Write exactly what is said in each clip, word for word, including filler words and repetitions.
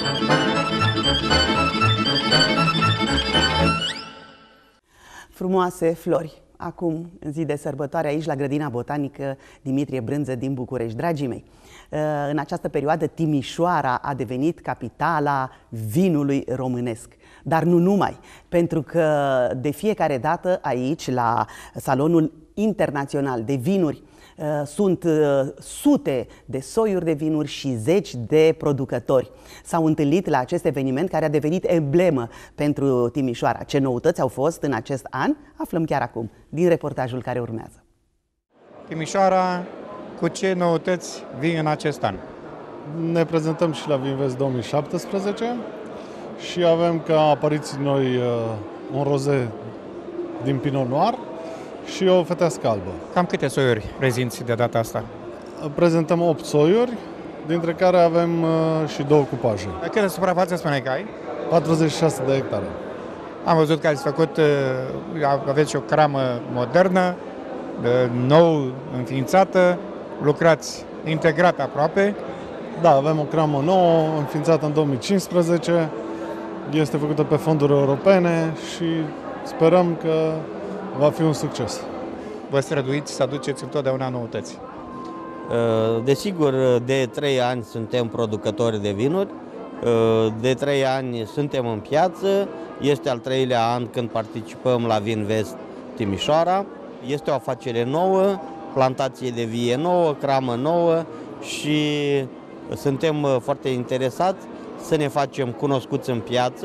Frumoase flori. Acum, în zi de sărbătoare, aici la Grădina Botanică Dimitrie Brânză din București. Dragii mei, în această perioadă Timișoara a devenit capitala vinului românesc. Dar nu numai, pentru că de fiecare dată aici, la Salonul Internațional de Vinuri, sunt sute de soiuri de vinuri și zeci de producători. S-au întâlnit la acest eveniment care a devenit emblemă pentru Timișoara. Ce noutăți au fost în acest an? Aflăm chiar acum, din reportajul care urmează. Timișoara, cu ce noutăți vin în acest an? Ne prezentăm și la Vinvest două mii șaptesprezece și avem ca apariții noi un roze din Pinot Noir și o fetească albă. Cam câte soiuri prezinți de data asta? Prezentăm opt soiuri, dintre care avem uh, și două cupaje. Câte suprafață spuneai că ai? patruzeci și șase de hectare. Am văzut că ați făcut, uh, aveți și o cramă modernă, uh, nou înființată, lucrați integrat aproape. Da, avem o cramă nouă, înființată în două mii cincisprezece, este făcută pe fonduri europene și sperăm că va fi un succes. Vă străduiți să aduceți întotdeauna noutăți. Desigur, de trei ani suntem producători de vinuri, de trei ani suntem în piață, este al treilea an când participăm la Vinvest Timișoara. Este o afacere nouă, plantație de vie nouă, cramă nouă și suntem foarte interesați să ne facem cunoscuți în piață,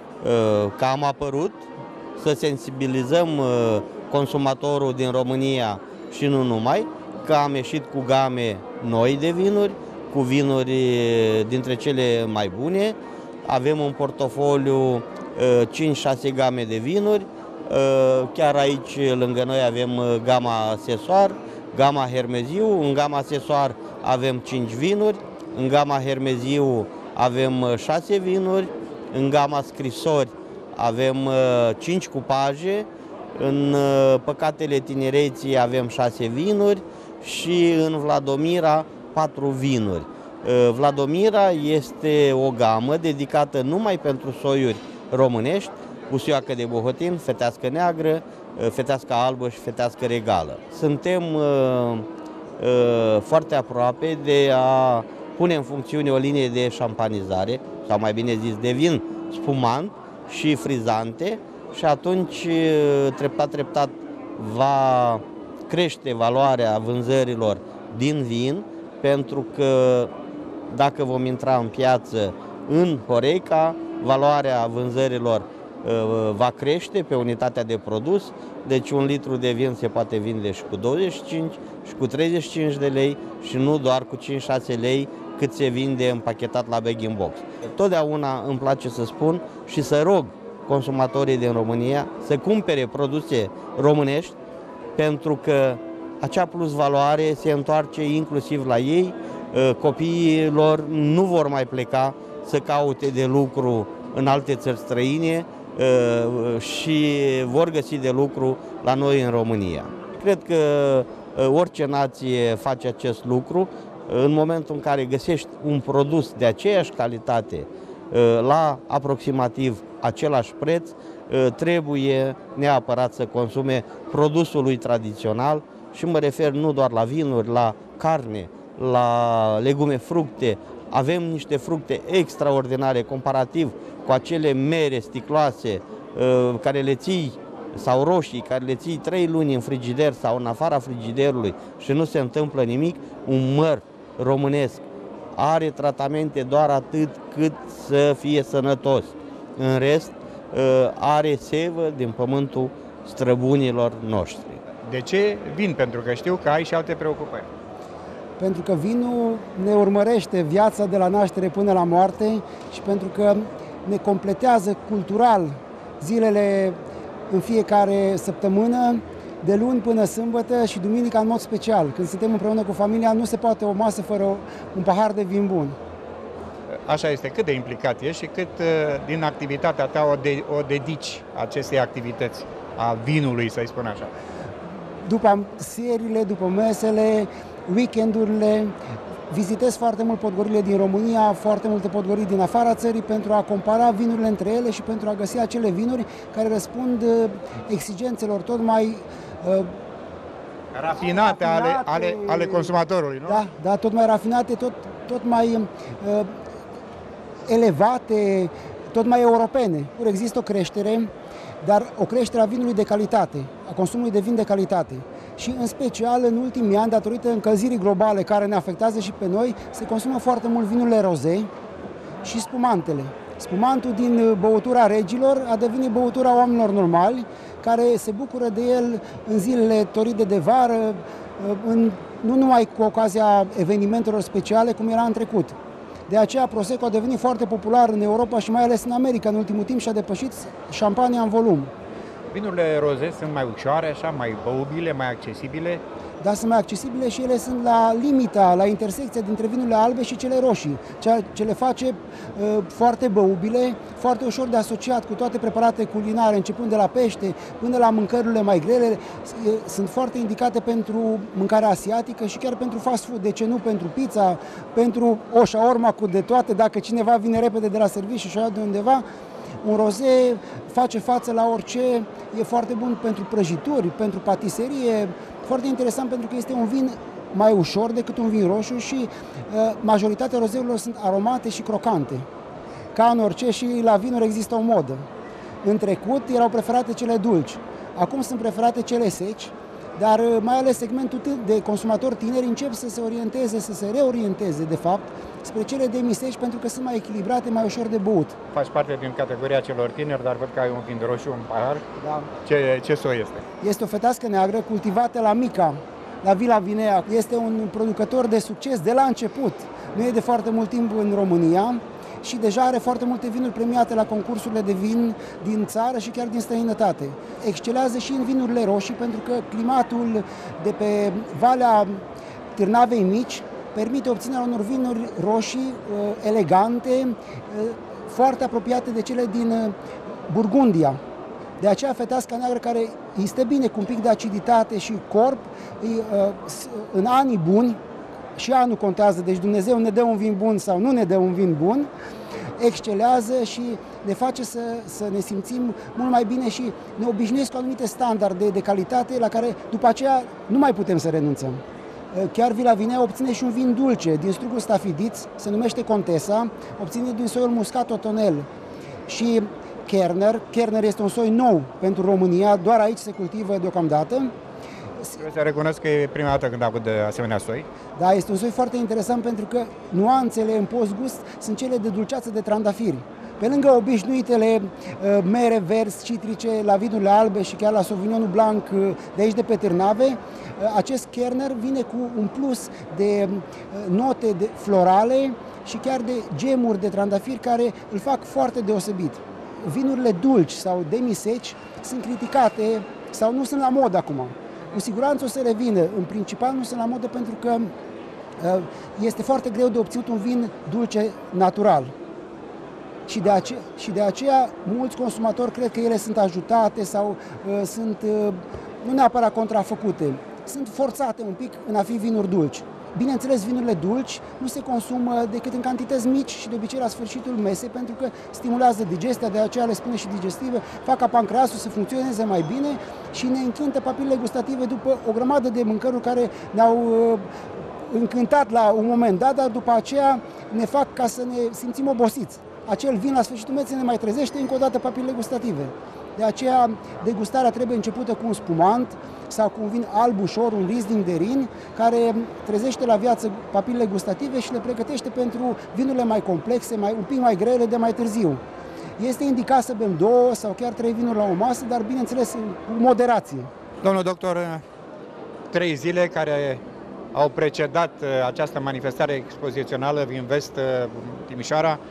că am apărut, să sensibilizăm consumatorul din România și nu numai, că am ieșit cu game noi de vinuri, cu vinuri dintre cele mai bune. Avem un portofoliu cinci șase game de vinuri. Chiar aici lângă noi avem gama Sesoar, gama Hermeziu. În gama Sesoar avem cinci vinuri, în gama Hermeziu avem șase vinuri, în gama Scrisori avem cinci cupaje, în Păcatele Tinereții avem șase vinuri și în Vladomira patru vinuri. Vladomira este o gamă dedicată numai pentru soiuri românești, Usioacă de Bohotin, Fetească Neagră, Fetească Albă și Fetească Regală. Suntem uh, uh, foarte aproape de a pune în funcțiune o linie de șampanizare, sau mai bine zis de vin spumant și frizante, și atunci treptat, treptat va crește valoarea vânzărilor din vin, pentru că dacă vom intra în piață în Horeca, valoarea vânzărilor va crește pe unitatea de produs, deci un litru de vin se poate vinde și cu douăzeci și cinci și cu treizeci și cinci de lei și nu doar cu cinci șase lei cât se vinde împachetat la bag-in-box. Totdeauna îmi place să spun și să rog consumatorii din România să cumpere produse românești, pentru că acea plus valoare se întoarce inclusiv la ei. Copiii lor nu vor mai pleca să caute de lucru în alte țări străine și vor găsi de lucru la noi în România. Cred că orice nație face acest lucru în momentul în care găsești un produs de aceeași calitate la aproximativ același preț, trebuie neapărat să consume produsul lui tradițional și mă refer nu doar la vinuri, la carne, la legume, fructe. Avem niște fructe extraordinare comparativ cu acele mere sticloase care le ții, sau roșii, care le ții trei luni în frigider sau în afara frigiderului și nu se întâmplă nimic. Un măr românesc are tratamente doar atât cât să fie sănătos. În rest, are sevă din pământul străbunilor noștri. De ce vin? Pentru că știu că ai și alte preocupări. Pentru că vinul ne urmărește viața de la naștere până la moarte și pentru că ne completează cultural zilele în fiecare săptămână, de luni până sâmbătă și duminica în mod special. Când suntem împreună cu familia, nu se poate o masă fără un pahar de vin bun. Așa este. Cât de implicat ești și cât din activitatea ta o, de, o dedici acestei activități, a vinului, să-i spun așa? După seriile, după mesele, weekendurile, vizitez foarte mult podgorile din România, foarte multe podgorii din afara țării pentru a compara vinurile între ele și pentru a găsi acele vinuri care răspund exigențelor tot mai uh, rafinate, rafinate ale, ale, ale consumatorului, nu? Da, da, tot mai rafinate, tot, tot mai uh, elevate, tot mai europene. Există o creștere, dar o creștere a vinului de calitate, a consumului de vin de calitate. Și în special în ultimii ani, datorită încălzirii globale care ne afectează și pe noi, se consumă foarte mult vinurile roze și spumantele. Spumantul din băutura regilor a devenit băutura oamenilor normali, care se bucură de el în zilele toride de vară, în, nu numai cu ocazia evenimentelor speciale, cum era în trecut. De aceea Prosecco a devenit foarte popular în Europa și mai ales în America în ultimul timp și a depășit șampania în volum. Vinurile roze sunt mai ușoare, așa, mai băubile, mai accesibile. Dar sunt mai accesibile și ele sunt la limita, la intersecția dintre vinurile albe și cele roșii, ceea ce le face uh, foarte băubile, foarte ușor de asociat cu toate preparatele culinare, începând de la pește până la mâncărurile mai grele. Sunt foarte indicate pentru mâncarea asiatică și chiar pentru fast food, de ce nu pentru pizza, pentru o shawarma cu de toate, dacă cineva vine repede de la serviciu și o ia de undeva. Un roze face față la orice, e foarte bun pentru prăjituri, pentru patiserie, foarte interesant pentru că este un vin mai ușor decât un vin roșu și uh, majoritatea rozeurilor sunt aromate și crocante. Ca în orice, și la vinuri există o modă. În trecut erau preferate cele dulci, acum sunt preferate cele seci, dar uh, mai ales segmentul de consumatori tineri încep să se orienteze, să se reorienteze, de fapt, spre cele demiseci pentru că sunt mai echilibrate, mai ușor de băut. Faci parte din categoria celor tineri, dar văd că ai un vin roșu, un pahar. Da. Ce, ce soi este? Este o fetească neagră cultivată la Mica, la Vila Vinea. Este un producător de succes de la început. Nu e de foarte mult timp în România și deja are foarte multe vinuri premiate la concursurile de vin din țară și chiar din străinătate. Excelează și în vinurile roșii pentru că climatul de pe Valea Târnavei Mici permite obținerea unor vinuri roșii elegante, foarte apropiate de cele din Burgundia. De aceea feteasca neagră, care îi stă bine cu un pic de aciditate și corp, în anii buni, și anul contează, deci Dumnezeu ne dă un vin bun sau nu ne dă un vin bun, excelează și ne face să, să ne simțim mult mai bine și ne obișnuiesc cu anumite standarde de calitate la care după aceea nu mai putem să renunțăm. Chiar Vila Vinea obține și un vin dulce din struguri stafidiți, se numește Contesa, obține din soiul muscat Otonel și Kerner. Kerner este un soi nou pentru România, doar aici se cultivă deocamdată. Trebuie să recunosc că e prima dată când aud de asemenea soi. Da, este un soi foarte interesant pentru că nuanțele în post-gust sunt cele de dulceață de trandafiri. Pe lângă obișnuitele uh, mere verzi, citrice, la vinurile albe și chiar la Sauvignonul Blanc uh, de aici de pe Târnave, uh, acest Kerner vine cu un plus de uh, note de florale și chiar de gemuri de trandafiri care îl fac foarte deosebit. Vinurile dulci sau demiseci sunt criticate sau nu sunt la modă acum. Cu siguranță o să revină. În principal nu sunt la modă pentru că uh, este foarte greu de obținut un vin dulce natural. Și de, ace- și de aceea mulți consumatori cred că ele sunt ajutate sau uh, sunt uh, nu neapărat contrafăcute, sunt forțate un pic în a fi vinuri dulci. Bineînțeles, vinurile dulci nu se consumă decât în cantități mici și de obicei la sfârșitul mesei pentru că stimulează digestia, de aceea le spune și digestive, fac ca pancreasul să funcționeze mai bine și ne închintă papilele gustative după o grămadă de mâncăruri care ne-au uh, încântat la un moment dat, dar după aceea ne fac ca să ne simțim obosiți. Acel vin la sfârșitul mesei ne mai trezește încă o dată papilele gustative. De aceea degustarea trebuie începută cu un spumant sau cu un vin alb ușor, un Riesling de Rin, care trezește la viață papilele gustative și le pregătește pentru vinurile mai complexe, mai, un pic mai grele de mai târziu. Este indicat să bem două sau chiar trei vinuri la o masă, dar bineînțeles cu moderație. Domnul doctor, trei zile care au precedat această manifestare expozițională Vinvest Timișoara,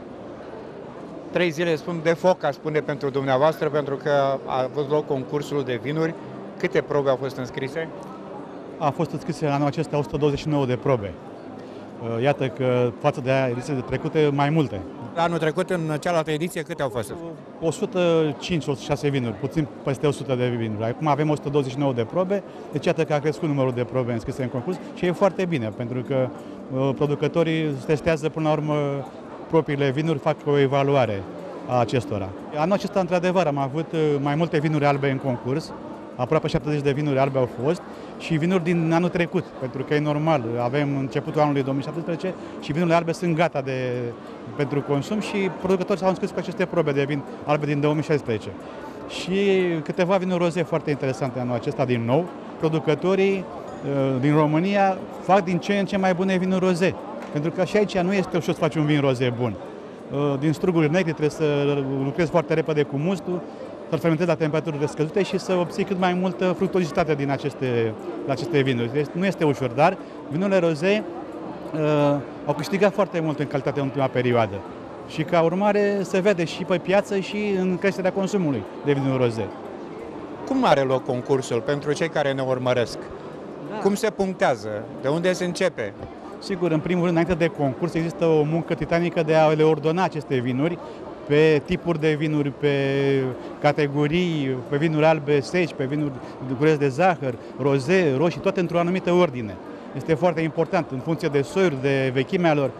trei zile spun de foc, a spune pentru dumneavoastră, pentru că a avut loc concursul de vinuri. Câte probe au fost înscrise? A fost înscrise anul acesta o sută douăzeci și nouă de probe. Iată că față de edițiile trecute mai multe. Anul trecut, în cealaltă ediție, câte au fost? o sută cinci - o sută șase vinuri, puțin peste o sută de vinuri. Acum avem o sută douăzeci și nouă de probe, deci iată că a crescut numărul de probe înscrise în concurs și e foarte bine, pentru că uh, producătorii testează până la urmă propriile vinuri, fac o evaluare a acestora. Anul acesta, într-adevăr, am avut uh, mai multe vinuri albe în concurs, aproape șaptezeci de vinuri albe au fost și vinuri din anul trecut, pentru că e normal, avem începutul anului două mii șaptesprezece și vinurile albe sunt gata de, pentru consum și producătorii s-au înscris cu aceste probe de vin albe din două mii șaisprezece. Și câteva vinuri roze foarte interesante anul acesta din nou. Producătorii din România fac din ce în ce mai bune vinuri roze, pentru că și aici nu este ușor să faci un vin roze bun. Din struguri negri trebuie să lucrezi foarte repede cu mustul, să-l fermentezi la temperaturi scăzute și să obții cât mai multă fructozitate din aceste, aceste vinuri. Deci nu este ușor, dar vinurile roze uh, au câștigat foarte mult în calitate în ultima perioadă. Și ca urmare se vede și pe piață și în creșterea consumului de vinuri roze. Cum are loc concursul pentru cei care ne urmăresc? Da. Cum se punctează? De unde se începe? Sigur, în primul rând, înainte de concurs, există o muncă titanică de a le ordona aceste vinuri pe tipuri de vinuri, pe categorii, pe vinuri albe seci, pe vinuri gurezi de zahăr, roze, roșii, toate într-o anumită ordine. Este foarte important, în funcție de soiuri, de vechimea lor.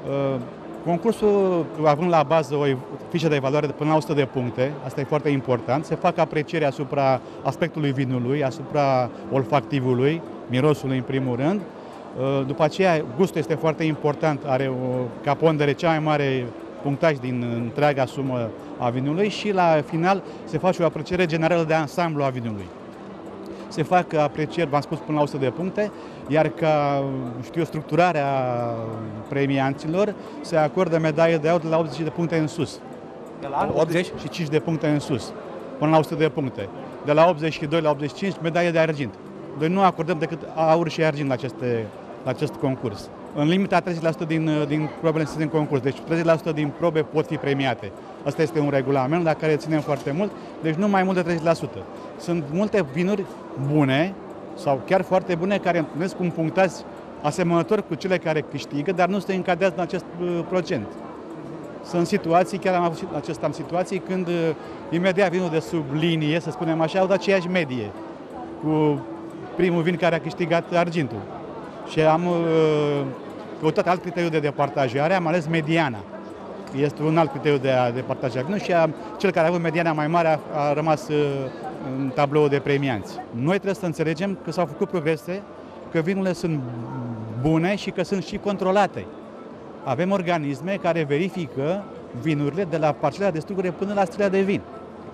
Concursul, având la bază o fișă de evaluare de până la o sută de puncte, asta e foarte important, se fac aprecieri asupra aspectului vinului, asupra olfactivului, mirosului în primul rând. După aceea, gustul este foarte important, are o, ca pondere cea mai mare punctaj din întreaga sumă a vinului și la final se face o apreciere generală de ansamblu a vinului. Se fac aprecieri, v-am spus, până la o sută de puncte, iar ca, știu, structurarea premianților se acordă medaie de aur de la optzeci de puncte în sus. De la optzeci și cinci de puncte în sus, până la o sută de puncte. De la optzeci și doi la optzeci și cinci, medaie de argint. Noi nu acordăm decât aur și argint la, aceste, la acest concurs. În limita treizeci la sută din, din probele sunt în concurs, deci treizeci la sută din probe pot fi premiate. Asta este un regulament la care ținem foarte mult, deci nu mai mult de treizeci la sută. Sunt multe vinuri bune sau chiar foarte bune care întâlnesc un punctaj asemănător cu cele care câștigă, dar nu se încadrează în acest uh, procent. Sunt situații, chiar am avut acest am situații, când uh, imediat vinul de sub linie, să spunem așa, au dat aceeași medie cu primul vin care a câștigat argintul. Și am uh, căutat alt criteriu de departajare, am ales mediana. Este un alt criteriu de a departaja vinul și a, cel care a avut mediana mai mare a, a rămas uh, în tabloul de premianți. Noi trebuie să înțelegem că s-au făcut progrese, că vinurile sunt bune și că sunt și controlate. Avem organisme care verifică vinurile de la parcela de strugure până la sticla de vin.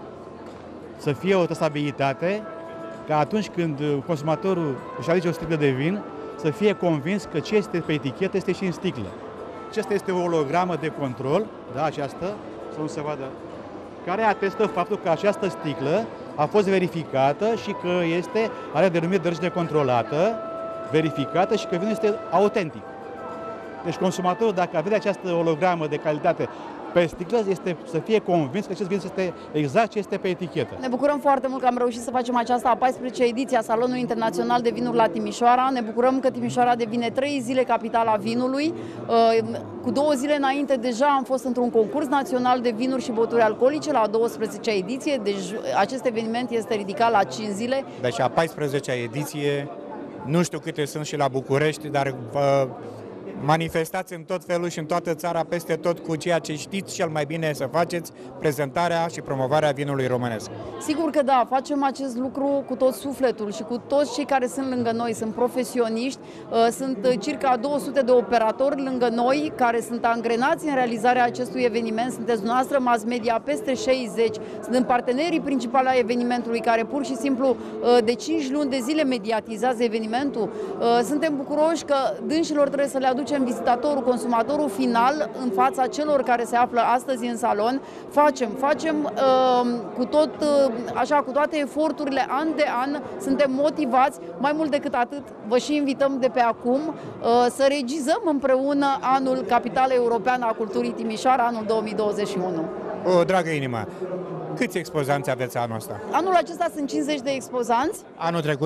Să fie o trasabilitate, ca atunci când consumatorul își alege o sticlă de vin, să fie convins că ce este pe etichetă este și în sticlă. Aceasta este o hologramă de control, da, aceasta, să nu se vadă, care atestă faptul că această sticlă a fost verificată și că este, are denumire de origine controlată, verificată și că vinul este autentic. Deci consumatorul, dacă vede această hologramă de calitate pe sticlă, este să fie convins că acest vin este exact ce este pe etichetă. Ne bucurăm foarte mult că am reușit să facem aceasta a paisprezecea ediție a Salonului Internațional de Vinuri la Timișoara. Ne bucurăm că Timișoara devine trei zile capitala vinului. Cu două zile înainte deja am fost într-un concurs național de vinuri și băuturi alcoolice la a douăsprezecea ediție, deci acest eveniment este ridicat la cinci zile. Deci a paisprezecea ediție, nu știu câte sunt și la București, dar vă manifestați în tot felul și în toată țara, peste tot, cu ceea ce știți cel mai bine să faceți, prezentarea și promovarea vinului românesc. Sigur că da, facem acest lucru cu tot sufletul și cu toți cei care sunt lângă noi, sunt profesioniști, sunt circa două sute de operatori lângă noi care sunt angrenați în realizarea acestui eveniment, sunteți dumneavoastră mass media peste șaizeci, sunt partenerii principali ai evenimentului care pur și simplu de cinci luni de zile mediatizează evenimentul. Suntem bucuroși că dânșilor trebuie să le aducem vizitatorul, consumatorul final în fața celor care se află astăzi în salon. Facem, facem uh, cu tot, uh, așa, cu toate eforturile, an de an, suntem motivați, mai mult decât atât, vă și invităm de pe acum uh, să regizăm împreună anul Capitală Europeană a Culturii Timișoara, anul două mii douăzeci și unu. O, dragă inimă, câți expozanți aveți anul ăsta? Anul acesta sunt cincizeci de expozanți. Anul trecut?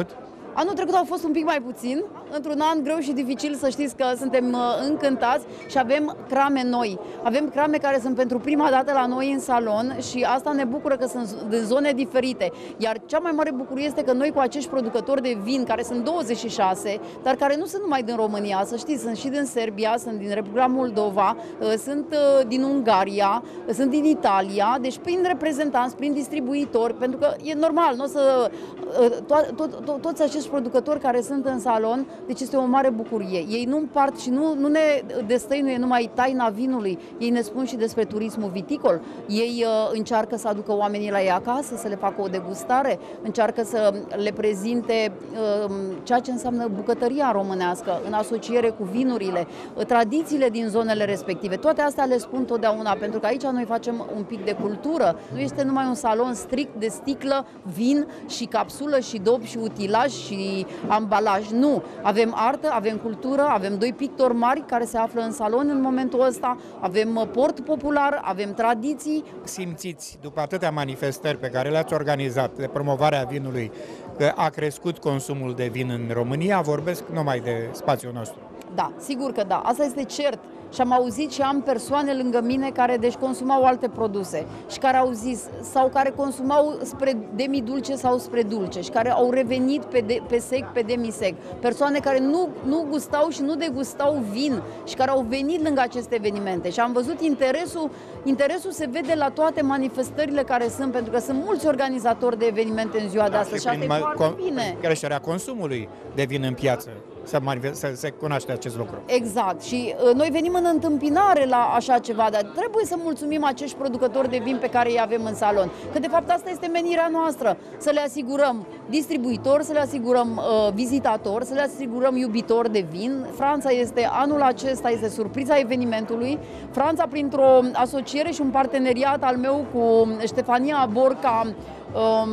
Anul trecut au fost un pic mai puțin, într-un an greu și dificil, să știți că suntem încântați și avem crame noi. Avem crame care sunt pentru prima dată la noi în salon și asta ne bucură că sunt din zone diferite. Iar cea mai mare bucurie este că noi cu acești producători de vin, care sunt douăzeci și șase, dar care nu sunt numai din România, să știți, sunt și din Serbia, sunt din Republica Moldova, sunt din Ungaria, sunt din Italia, deci prin reprezentanți, prin distribuitori, pentru că e normal, nu o să to- to- to- toți acești producători care sunt în salon, deci este o mare bucurie. Ei nu împart și nu, nu ne destăinuie numai taina vinului, ei ne spun și despre turismul viticol, ei uh, încearcă să aducă oamenii la ei acasă, să le facă o degustare, încearcă să le prezinte uh, ceea ce înseamnă bucătăria românească, în asociere cu vinurile, uh, tradițiile din zonele respective. Toate astea le spun totdeauna, pentru că aici noi facem un pic de cultură. Nu este numai un salon strict de sticlă, vin și capsulă și dop și utilaj și ambalaj. Nu. Avem artă, avem cultură, avem doi pictori mari care se află în salon în momentul ăsta, avem port popular, avem tradiții. Simțiți, după atâtea manifestări pe care le-ați organizat de promovarea vinului, că a crescut consumul de vin în România? Vorbesc numai de spațiul nostru. Da, sigur că da. Asta este cert. Și am auzit și am persoane lângă mine care deci consumau alte produse și care au zis, sau care consumau spre demidulce sau spre dulce și care au revenit pe, de, pe sec, pe demisec. Persoane care nu, nu gustau și nu degustau vin și care au venit lângă aceste evenimente. Și am văzut interesul, interesul se vede la toate manifestările care sunt, pentru că sunt mulți organizatori de evenimente în ziua de astăzi și asta e foarte bine. Creșterea consumului de vin în piață. Să, să se cunoaște acest lucru. Exact. Și uh, noi venim în întâmpinare la așa ceva, dar trebuie să mulțumim acești producători de vin pe care îi avem în salon. Că de fapt asta este menirea noastră, să le asigurăm distribuitori, să le asigurăm uh, vizitatori, să le asigurăm iubitori de vin. Franța este, anul acesta este surpriza evenimentului. Franța, printr-o asociere și un parteneriat al meu cu Ștefania Borca, Um,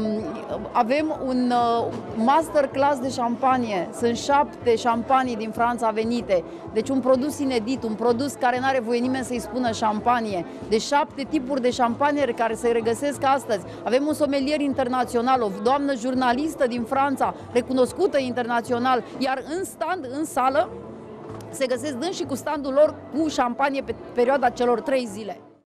avem un uh, masterclass de șampanie. Sunt șapte șampanii din Franța venite. Deci un produs inedit, un produs care n-are voie nimeni să-i spună șampanie. De șapte tipuri de șampanie care se regăsesc astăzi. Avem un somelier internațional, o doamnă jurnalistă din Franța, recunoscută internațional, iar în stand, în sală, se găsesc dânsi cu standul lor cu șampanie pe perioada celor trei zile.